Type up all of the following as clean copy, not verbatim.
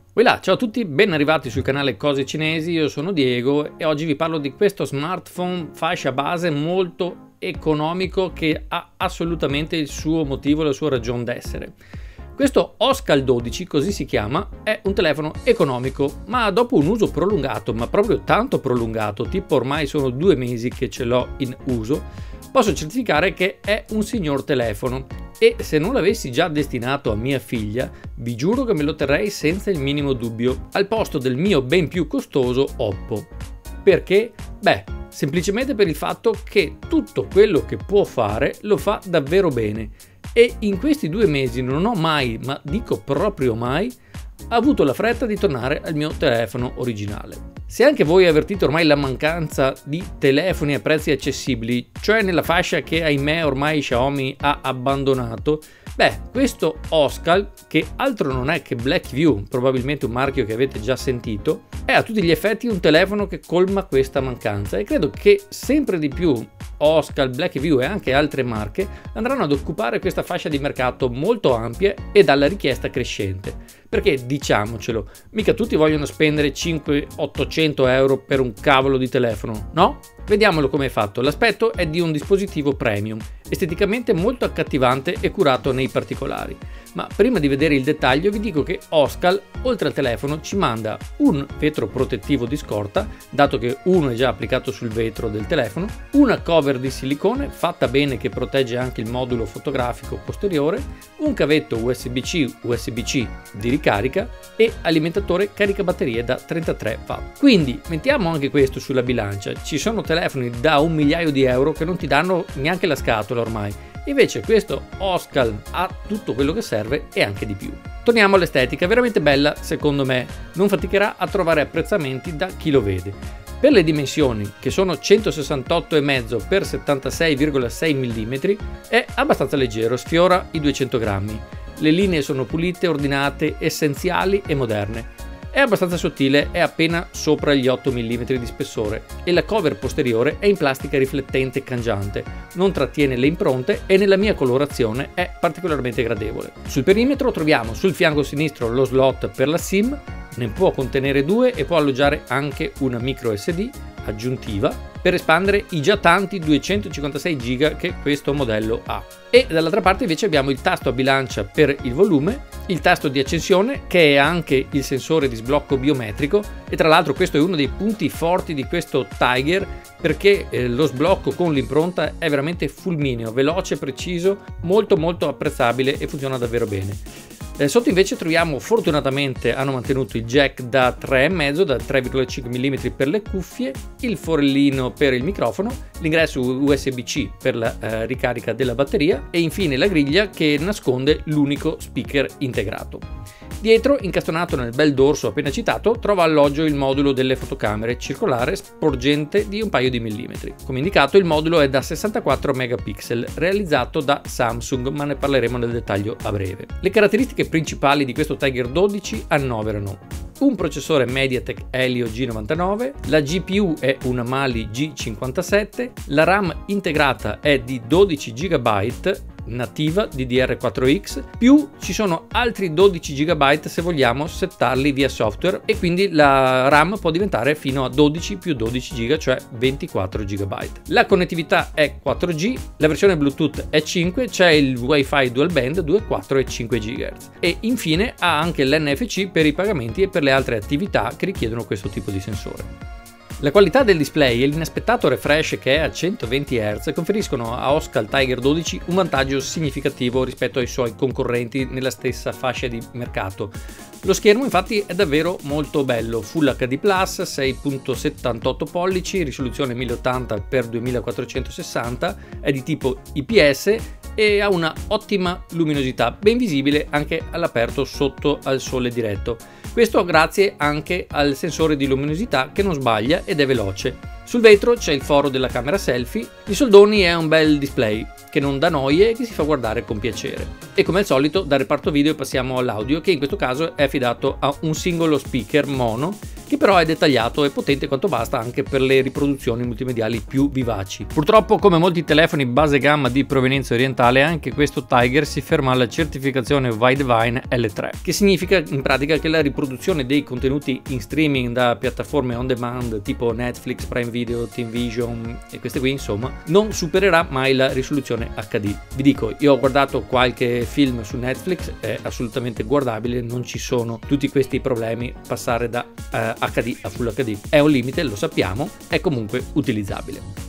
Voilà, ciao a tutti, ben arrivati sul canale Cose Cinesi, io sono Diego e oggi vi parlo di questo smartphone fascia base molto economico che ha assolutamente il suo motivo, la sua ragion d'essere. Questo Oscal 12, così si chiama, è un telefono economico, ma dopo un uso prolungato, ma proprio tanto prolungato, tipo ormai sono 2 mesi che ce l'ho in uso, posso certificare che è un signor telefono. E se non l'avessi già destinato a mia figlia, vi giuro che me lo terrei senza il minimo dubbio, al posto del mio ben più costoso Oppo. Perché? Beh, semplicemente per il fatto che tutto quello che può fare lo fa davvero bene. E in questi 2 mesi non ho mai, ma dico proprio mai, avuto la fretta di tornare al mio telefono originale. Se anche voi avvertite ormai la mancanza di telefoni a prezzi accessibili, cioè nella fascia che ahimè ormai Xiaomi ha abbandonato, beh, questo Oscal, che altro non è che Blackview, probabilmente un marchio che avete già sentito, è a tutti gli effetti un telefono che colma questa mancanza e credo che sempre di più Oscal, Blackview e anche altre marche andranno ad occupare questa fascia di mercato molto ampia e dalla richiesta crescente. Perché diciamocelo, mica tutti vogliono spendere 500-800 euro per un cavolo di telefono, no? Vediamolo come è fatto. L'aspetto è di un dispositivo premium, esteticamente molto accattivante e curato nei particolari. Ma prima di vedere il dettaglio vi dico che Oscal, oltre al telefono, ci manda un vetro protettivo di scorta, dato che uno è già applicato sul vetro del telefono, una cover di silicone fatta bene che protegge anche il modulo fotografico posteriore, un cavetto USB-C, USB-C di ricarica e alimentatore caricabatterie da 33 watt. Quindi mettiamo anche questo sulla bilancia, ci sono telefoni da €1 migliaio che non ti danno neanche la scatola ormai. Invece questo Oscal ha tutto quello che serve e anche di più. Torniamo all'estetica, veramente bella secondo me, non faticherà a trovare apprezzamenti da chi lo vede. Per le dimensioni, che sono 168,5 x 76,6 mm, è abbastanza leggero, sfiora i 200 grammi. Le linee sono pulite, ordinate, essenziali e moderne. È abbastanza sottile, è appena sopra gli 8 mm di spessore e la cover posteriore è in plastica riflettente cangiante, non trattiene le impronte e nella mia colorazione è particolarmente gradevole. Sul perimetro troviamo sul fianco sinistro lo slot per la SIM, ne può contenere 2 e può alloggiare anche una micro SD aggiuntiva per espandere i già tanti 256 GB che questo modello ha. E dall'altra parte invece abbiamo il tasto a bilancia per il volume, il tasto di accensione che è anche il sensore di sblocco biometrico e tra l'altro questo è uno dei punti forti di questo Tiger perché lo sblocco con l'impronta è veramente fulmineo, veloce, preciso, molto apprezzabile e funziona davvero bene. Sotto invece troviamo, fortunatamente hanno mantenuto il jack da 3,5 da 3,5 mm per le cuffie, il forellino per il microfono, l'ingresso USB-C per la ricarica della batteria e infine la griglia che nasconde l'unico speaker integrato. Dietro, incastonato nel bel dorso appena citato, trova alloggio il modulo delle fotocamere circolare sporgente di un paio di millimetri. Come indicato il modulo è da 64 megapixel, realizzato da Samsung, ma ne parleremo nel dettaglio a breve. Le caratteristiche principali di questo Tiger 12 annoverano un processore MediaTek Helio G99, la GPU è una Mali G57, la RAM integrata è di 12 GB nativa DDR4X, più ci sono altri 12 GB se vogliamo settarli via software e quindi la RAM può diventare fino a 12 più 12 GB, cioè 24 GB. La connettività è 4G, la versione Bluetooth è 5, c'è il Wi-Fi dual band 2.4 e 5 GHz e infine ha anche l'NFC per i pagamenti e per le altre attività che richiedono questo tipo di sensore. La qualità del display e l'inaspettato refresh che è a 120 Hz conferiscono a Oscal Tiger 12 un vantaggio significativo rispetto ai suoi concorrenti nella stessa fascia di mercato. Lo schermo infatti è davvero molto bello, Full HD+, 6.78 pollici, risoluzione 1080x2460, è di tipo IPS e ha una ottima luminosità, ben visibile anche all'aperto sotto al sole diretto. Questo grazie anche al sensore di luminosità che non sbaglia ed è veloce. Sul vetro c'è il foro della camera selfie, in soldoni è un bel display che non dà noie e che si fa guardare con piacere. E come al solito dal reparto video passiamo all'audio che in questo caso è affidato a un singolo speaker mono che però è dettagliato e potente quanto basta anche per le riproduzioni multimediali più vivaci. Purtroppo, come molti telefoni base gamma di provenienza orientale, anche questo Tiger si ferma alla certificazione Widevine L3, che significa in pratica che la riproduzione dei contenuti in streaming da piattaforme on demand tipo Netflix, Prime Video, TeamVision e queste qui, insomma, non supererà mai la risoluzione HD. Vi dico, io ho guardato qualche film su Netflix, è assolutamente guardabile, non ci sono tutti questi problemi. Passare da HD a Full HD è un limite, lo sappiamo, è comunque utilizzabile.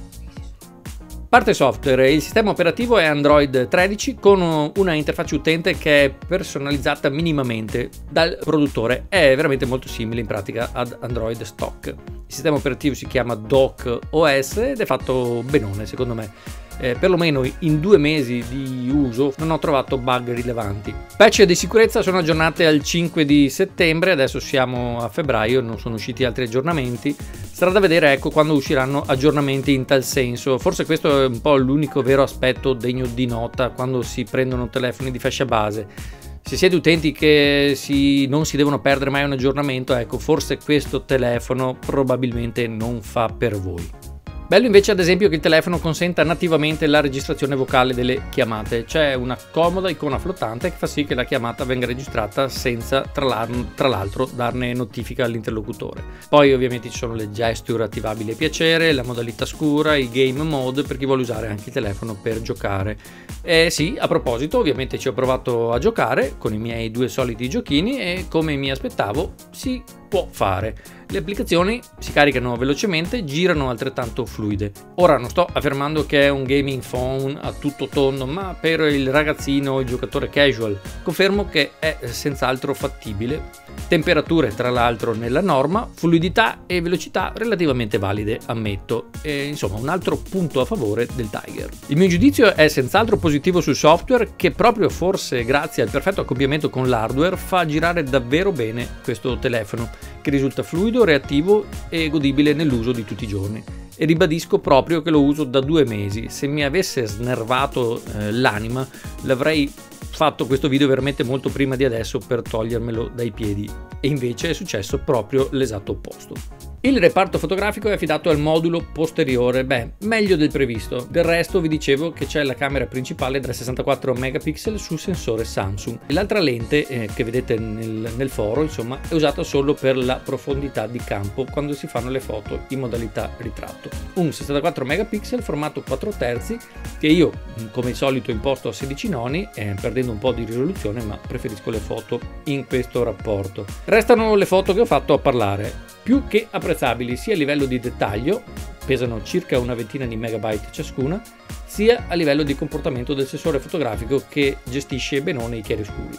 Parte software, il sistema operativo è Android 13 con una interfaccia utente che è personalizzata minimamente dal produttore, è veramente molto simile in pratica ad Android stock. Il sistema operativo si chiama Dock OS ed è fatto benone secondo me. Perlomeno in 2 mesi di uso non ho trovato bug rilevanti. Patch di sicurezza sono aggiornate al 5 di settembre, adesso siamo a febbraio, non sono usciti altri aggiornamenti. Sarà da vedere, ecco, quando usciranno aggiornamenti in tal senso. Forse questo è un po' l'unico vero aspetto degno di nota quando si prendono telefoni di fascia base. Se siete utenti che non si devono perdere mai un aggiornamento, ecco, forse questo telefono probabilmente non fa per voi. Bello invece ad esempio che il telefono consenta nativamente la registrazione vocale delle chiamate. C'è una comoda icona flottante che fa sì che la chiamata venga registrata senza tra l'altro darne notifica all'interlocutore. Poi ovviamente ci sono le gesture attivabili a piacere, la modalità scura, il game mode per chi vuole usare anche il telefono per giocare. E sì, a proposito, ovviamente ci ho provato a giocare con i miei 2 soliti giochini e come mi aspettavo si può fare. Le applicazioni si caricano velocemente, girano altrettanto fluide. Ora non sto affermando che è un gaming phone a tutto tondo, ma per il ragazzino o il giocatore casual confermo che è senz'altro fattibile. Temperature tra l'altro nella norma, fluidità e velocità relativamente valide, ammetto. E, insomma, un altro punto a favore del Tiger. Il mio giudizio è senz'altro positivo sul software che proprio forse grazie al perfetto accoppiamento con l'hardware fa girare davvero bene questo telefono, che risulta fluido, reattivo e godibile nell'uso di tutti i giorni. E ribadisco proprio che lo uso da 2 mesi. Se mi avesse snervato l'anima, l'avrei fatto questo video veramente molto prima di adesso per togliermelo dai piedi, e invece è successo proprio l'esatto opposto. Il reparto fotografico è affidato al modulo posteriore, meglio del previsto. Del resto vi dicevo che c'è la camera principale da 64 megapixel sul sensore Samsung. L'altra lente che vedete nel foro, insomma, è usata solo per la profondità di campo quando si fanno le foto in modalità ritratto. Un 64 megapixel formato 4 terzi che io, come al solito, imposto a 16 noni, perdendo un po' di risoluzione, ma preferisco le foto in questo rapporto. Restano le foto che ho fatto a parlare, più che apprezzabili sia a livello di dettaglio, pesano circa una ventina di megabyte ciascuna, sia a livello di comportamento del sensore fotografico che gestisce benone i chiaroscuri.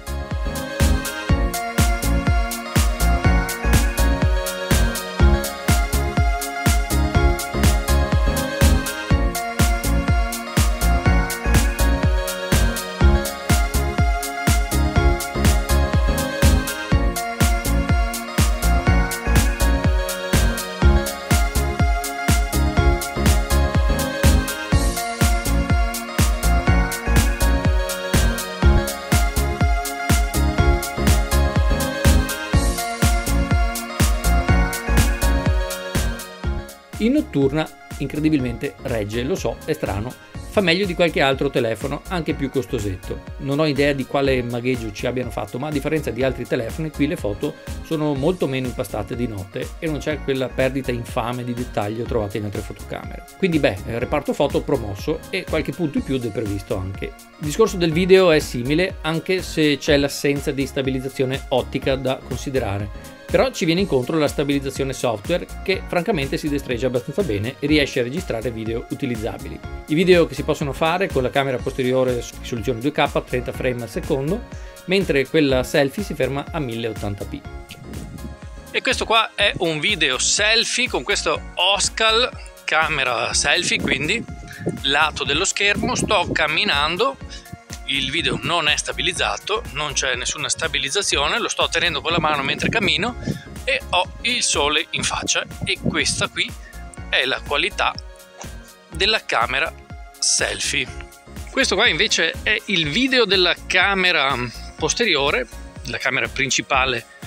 In notturna incredibilmente regge, lo so, è strano, fa meglio di qualche altro telefono, anche più costosetto. Non ho idea di quale magheggio ci abbiano fatto, ma a differenza di altri telefoni qui le foto sono molto meno impastate di notte e non c'è quella perdita infame di dettaglio trovata in altre fotocamere. Quindi reparto foto promosso e qualche punto in più del previsto anche. Il discorso del video è simile, anche se c'è l'assenza di stabilizzazione ottica da considerare. Però ci viene incontro la stabilizzazione software che francamente si destreggia abbastanza bene e riesce a registrare video utilizzabili. I video che si possono fare con la camera posteriore su risoluzione 2K 30 frame al secondo, mentre quella selfie si ferma a 1080p. E questo qua è un video selfie con questo Oscal camera selfie, quindi lato dello schermo, sto camminando. Il video non è stabilizzato, non c'è nessuna stabilizzazione, lo sto tenendo con la mano mentre cammino e ho il sole in faccia, e questa qui è la qualità della camera selfie. Questo qua invece è il video della camera posteriore, la camera principale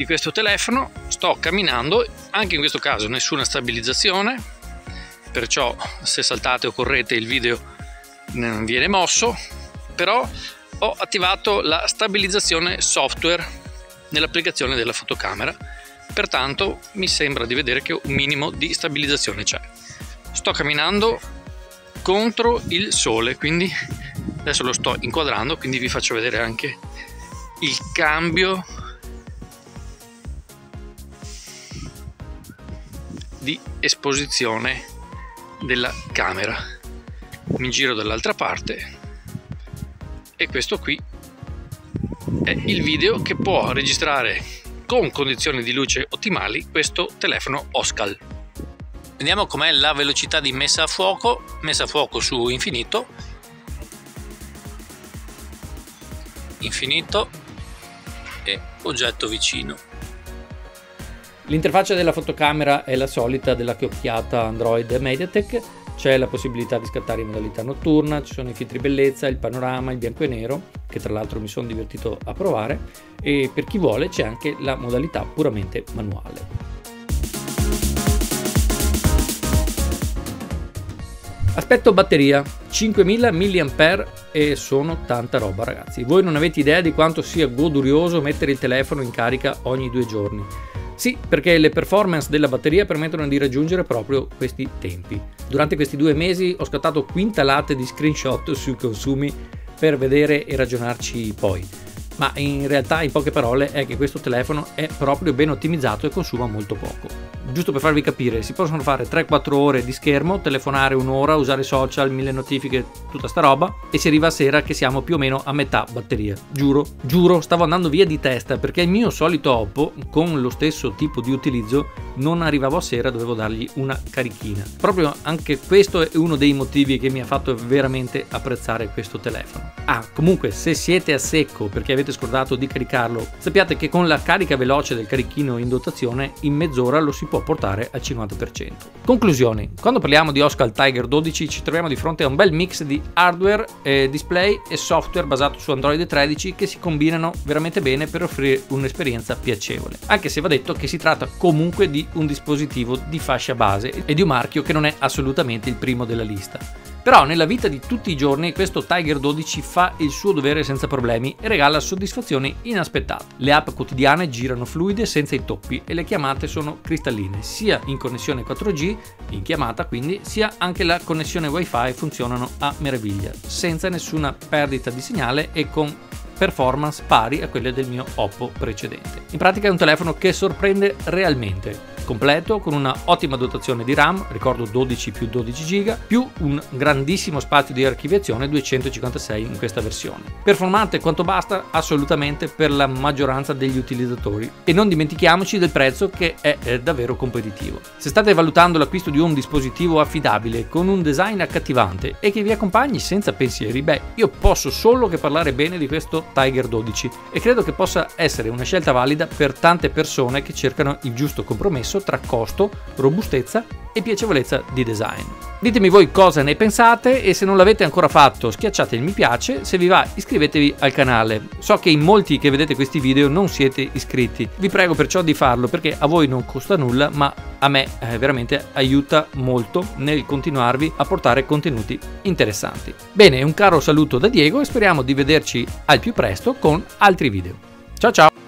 di questo telefono, sto camminando, anche in questo caso nessuna stabilizzazione, perciò se saltate o correte il video non viene mosso, però ho attivato la stabilizzazione software nell'applicazione della fotocamera, pertanto mi sembra di vedere che un minimo di stabilizzazione c'è. Sto camminando contro il sole, quindi adesso lo sto inquadrando, quindi vi faccio vedere anche il cambio di esposizione della camera. Mi giro dall'altra parte e questo qui è il video che può registrare con condizioni di luce ottimali questo telefono Oscal. Vediamo com'è la velocità di messa a fuoco su infinito, e oggetto vicino. L'interfaccia della fotocamera è la solita della chiocchiata Android Mediatek. C'è la possibilità di scattare in modalità notturna, ci sono i filtri bellezza, il panorama, il bianco e nero, che tra l'altro mi sono divertito a provare, e per chi vuole c'è anche la modalità puramente manuale. Aspetto batteria, 5000 mAh e sono tanta roba, ragazzi. Voi non avete idea di quanto sia godurioso mettere il telefono in carica ogni 2 giorni. Sì, perché le performance della batteria permettono di raggiungere proprio questi tempi. Durante questi 2 mesi ho scattato quintalate di screenshot sui consumi per vedere e ragionarci poi. Ma in realtà, in poche parole, è che questo telefono è proprio ben ottimizzato e consuma molto poco. Giusto per farvi capire, si possono fare 3-4 ore di schermo, telefonare un'ora, usare social, 1000 notifiche, tutta sta roba, e si arriva a sera che siamo più o meno a metà batteria. Giuro, stavo andando via di testa perché il mio solito Oppo, con lo stesso tipo di utilizzo, non arrivavo a sera, dovevo dargli una carichina. Proprio anche questo è uno dei motivi che mi ha fatto veramente apprezzare questo telefono. Comunque, se siete a secco perché avete scordato di caricarlo, sappiate che con la carica veloce del carichino in dotazione in mezz'ora lo si può portare al 50%. Conclusioni: quando parliamo di Oscal Tiger 12 ci troviamo di fronte a un bel mix di hardware, display e software basato su Android 13 che si combinano veramente bene per offrire un'esperienza piacevole, anche se va detto che si tratta comunque di un dispositivo di fascia base e di un marchio che non è assolutamente il primo della lista. Però nella vita di tutti i giorni questo Tiger 12 fa il suo dovere senza problemi e regala soddisfazioni inaspettate. Le app quotidiane girano fluide senza intoppi e le chiamate sono cristalline, sia in connessione 4G, in chiamata quindi, sia anche la connessione Wi-Fi funzionano a meraviglia, senza nessuna perdita di segnale e con performance pari a quelle del mio Oppo precedente. In pratica è un telefono che sorprende realmente. Completo, con una ottima dotazione di RAM, ricordo 12 più 12 GB, più un grandissimo spazio di archiviazione 256 in questa versione. Performante quanto basta assolutamente per la maggioranza degli utilizzatori, e non dimentichiamoci del prezzo che è davvero competitivo. Se state valutando l'acquisto di un dispositivo affidabile con un design accattivante e che vi accompagni senza pensieri, io posso solo che parlare bene di questo Tiger 12 e credo che possa essere una scelta valida per tante persone che cercano il giusto compromesso tra costo, robustezza e piacevolezza di design. Ditemi voi cosa ne pensate e se non l'avete ancora fatto schiacciate il mi piace, se vi va iscrivetevi al canale. So che in molti che vedete questi video non siete iscritti, vi prego perciò di farlo perché a voi non costa nulla ma a me veramente aiuta molto nel continuarvi a portare contenuti interessanti. Bene, un caro saluto da Diego e speriamo di vederci al più presto con altri video. Ciao ciao!